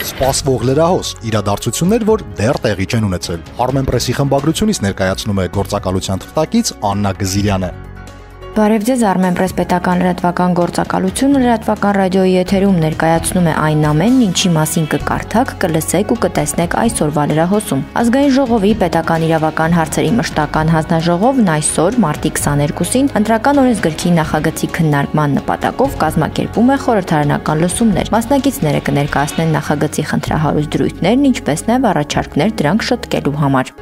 Սպասվող լրահոս իրադարձություններ, որ դեռ տեղի չեն ունեցել։ Armenpress-ի խմբագրությունից ներկայացնում է գործակալության թղթակից Աննա Գզիրյանը։ Բարև ձեզ, Armenpress պետական լրատվական գործակալությունը լրատվական ռադիոյի եթերում ներկայացնում է այն ամենն, ինչի մասին կկարդաք, կլսեք ու կտեսնեք այսօրվա լրահոսում։ Ազգային ժողովի պետական իրավական հարցերի մշտական հանձնաժողովն այսօր մարտի 22-ին ընտրական օրենսգրքի նախագծի քննարկման նպատակով կազմակերպում է խորհրդարանական լսումներ։ Մասնակիցները կներկայացնեն նախագծի խնդրահարույց դրույթներն, ինչպես նաև առաջարկներ դրանք շտկելու համար։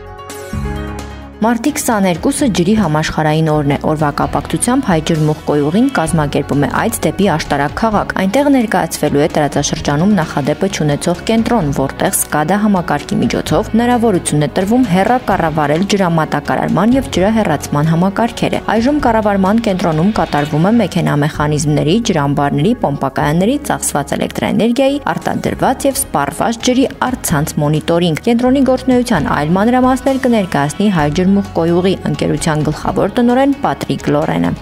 Մարտի 22-ը ջրի համաշխարհային օրն է։ Օրվա կապակցությամբ հայ ջրմուղ կոյուղին կազմակերպում է այց դեպի աշտարակ քաղաք։ Այնտեղ ներկայացվելու է տարածաշրջանում նախադեպը չունեցող կենտրոն, որտեղ SCADA համակարգի միջոցով հնարավորություն է տրվում հեռակառավարել ջրամատակարարման եւ ջրահեռացման համակարգերը։ Այժմ կառավարման կենտրոնում կատարվում է մեքենամեխանիզմների, ջրամբարների, պոմպակայանների ծախսված էլեկտրաէներգիայի, արտադրված եւ սպառված ջրի առցանց մոնիտորինգ։ Կենտրոնի գործունեության այլ մանրամասներ կներկայացնի հայ ջրմուղ կոյուղի ընկերության գլխավոր տնօրեն Պատրիկ Լորենը։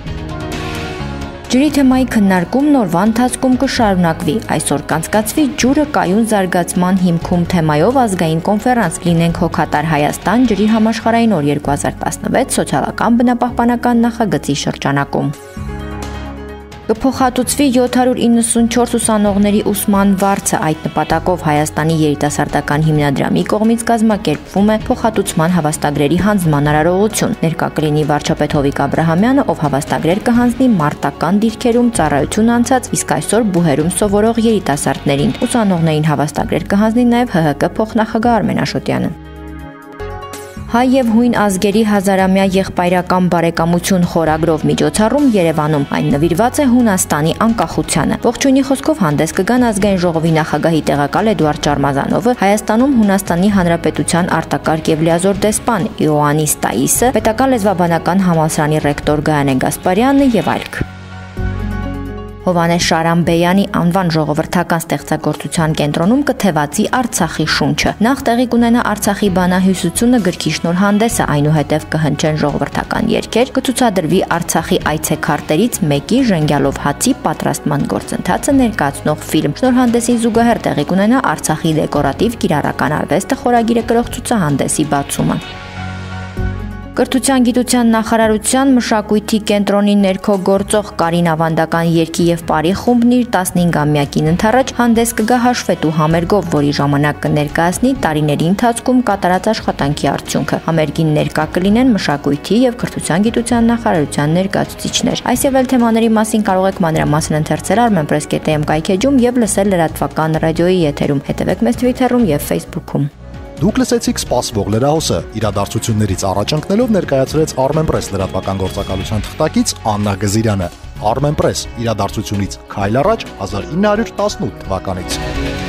Ջրի թեմայի քննարկումն օրվա ընթացքում կշարունակվի։ Այսօր կանցկացվի ջուրը կայուն զարգացման հիմքում թեմայով ազգային կոնֆերանս «Լինենք հոգատար Հայաստան. ջրի համաշխարհային օր 2016» սոցիալական բնապահպանական նախագծի շրջանակում։ Կփոխհատուցվի 794 ուսանողների ուսման վարձը։ Այդ նպատակով Հայաստանի երիտասարդական հիմնադրամի կողմից կազմակերպվում է փոխհատուցման հավաստագրերի հանձնման արարողություն։ Ներկա կլինի վարչապետ Հովիկ Աբրահամյանը, ով հավաստագրեր կհանձնի մարտական դիրքերում ծառայություն անցած, իսկ այսօր բուհերում սովորող երիտասարդներին։ Ուսանողներին հավաստագրեր կհանձնի նաև ՀՀԿ փոխնախագահ Արմեն Աշոտյանը։ Հայ եւ հույն ազգերի հազարամյա եղբայրական բարեկամություն խորագրով միջոցառում Երևանում։ Այն նվիրված է Հունաստանի անկախությանը։ Ողջույնի խոսքով հանդես կգան ազգային ժողովի նախագահի տեղակալ Էդուարդ Ճարմազանովը, Հայաստանում Հունաստանի Հանրապետության արտակարգ եւ լիազոր դեսպան Իոաննիս Տաիսը, պետական լեզվաբանական համալսարանի ռեկտոր Գայանե Գասպարյանը եւ այլք։ Հովհաննես Շարամբեյանի անվան ժողովրդական ստեղծագործության կենտրոնում կթևածի Արցախի շունչը։ Նախ տեղի կունենա Արցախի բանահյուսությունը գրքի շնորհանդեսը, այնուհետև կհնչեն ժողովրդական երգեր, կցուցադրվի Արցախի այցեքարտերից մեկի ժենգյալով հացի պատրաստման գործընթացը ներկայացնող ֆիլմ։ Շնորհանդեսին զուգահեռ տեղի կունենա Արցախի դեկորատիվ կիրառական արվեստը խորագիրը կրող ցուցահանդեսի բացումը։ Կրթության գիտության նախարարության մշակույթի կենտրոնի ներքո գործող Կարին ավանդական երգի եւ պարի խումբն իր 15-ամյակին ընթառաջ հանդես կգա հաշվետու համերգով, որի ժամանակ կներկայացնի տարիների ընթացքում կատարած աշխատանքի արդյունքը։ Համերգին ներկա կլինեն մշակույթի եւ կրթության գիտության նախարարության ներկայացուցիչներ։ Այս եւ այլ թեմաների մասին կարող եք մանրամասն ընթերցել armenpress.am կայքեջում եւ լսել լրատվական ռադիոյի եթերում։ Հետևեք մեզ Twitter-ում եւ Facebook-ում։ Դուք լսեցիք սպասվող լրահոսը, իրադարձություններից առաջ ընկնելով ներկայացրեց Armenpress լրատվական գործակալության թղթակից Աննա Գզիրյանը։ Armenpress իրադարձությունից քայլ առաջ 1918 թվականից։